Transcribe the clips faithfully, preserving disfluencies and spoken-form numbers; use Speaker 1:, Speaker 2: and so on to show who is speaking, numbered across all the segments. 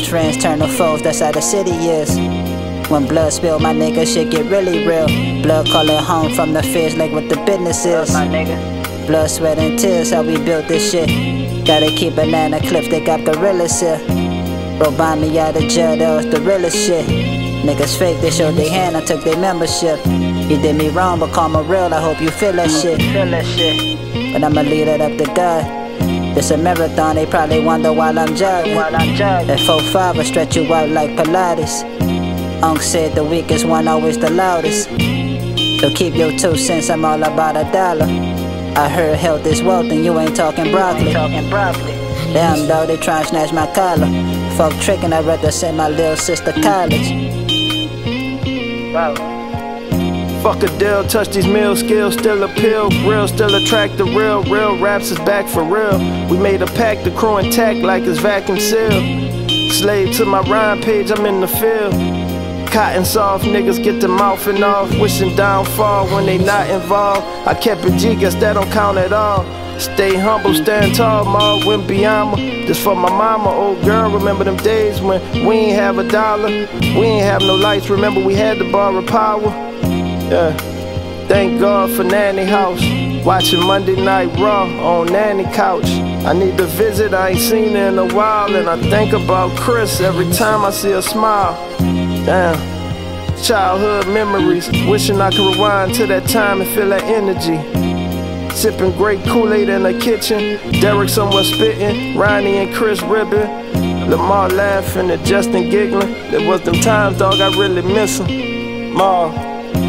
Speaker 1: best friends turn to foes, that's how the city is. When blood spill, my nigga, shit get really real. Blood calling home from the feds like what the business is. My nigga. Blood, sweat, and tears, how we built this shit. Gotta keep banana clips, they got gorillas here. Bro, buy me out of jail, that was the realest shit. Niggas fake, they showed their hand, I took their membership. You did me wrong, but karma real, I hope you feel that shit. Feel that shit. But I'ma leave it up to God. It's a marathon, they probably wonder while I'm jogging. While I'm jogging. That four five will stretch you out like Pilates. Unc said the weakest one always the loudest. So keep your two cents, I'm all about a dollar. I heard health is wealth and you ain't talking broccoli. Ain't talking broccoli. Damn dog, they try and snatch my collar. Fuck tricking, I'd rather send my little sister college. Wow.
Speaker 2: Fuck a deal, touch these meal skills, still appeal. Real, still attract the real. Real raps is back for real. We made a pact, the crew intact like it's vacuum sealed. Slave to my rhyme page, I'm in the field. Cotton soft, niggas get the mouthing off. Wishing downfall when they not involved. I kept it G, guess that don't count at all. Stay humble, stand tall, ma, went beyond me. This for my mama, old girl, remember them days when we ain't have a dollar. We ain't have no lights, remember we had to borrow power. Yeah, thank God for Nanny House. Watching Monday Night Raw on Nanny couch. I need to visit, I ain't seen her in a while. And I think about Chris every time I see her smile. Damn, childhood memories. Wishing I could rewind to that time and feel that energy. Sipping great Kool-Aid in the kitchen. Derek somewhere spitting, Ronnie and Chris ribbing. Lamar laughing and Justin giggling. There was them times, dog, I really miss him. Ma.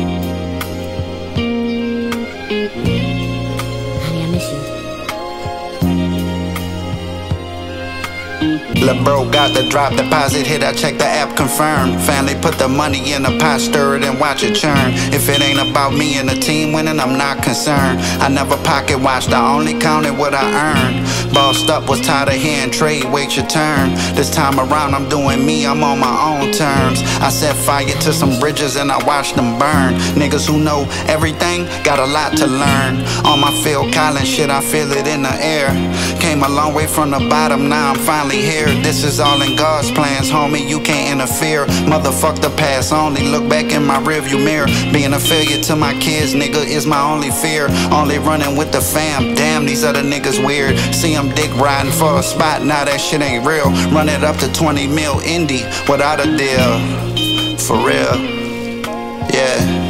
Speaker 3: Lil' bro got the drop deposit hit, I check the app confirmed. Family put the money in a pot, stir it and watch it churn. If it ain't about me and the team winning, I'm not concerned. I never pocket watched, I only counted what I earned. Bossed up, was tired of hearing trade, wait your turn. This time around I'm doing me, I'm on my own terms. I set fire to some bridges and I watched them burn. Niggas who know everything, got a lot to learn. On my Phil Collins shit, I feel it in the air. Came a long way from the bottom, now I'm finally here. This is all in God's plans, homie, you can't interfere. Motherfuck the past, only look back in my rearview mirror. Being a failure to my kids, nigga, is my only fear. Only running with the fam, damn, these other niggas weird. See them dick riding for a spot, now that shit ain't real. Run it up to twenty mil indie without a deal, for real, yeah.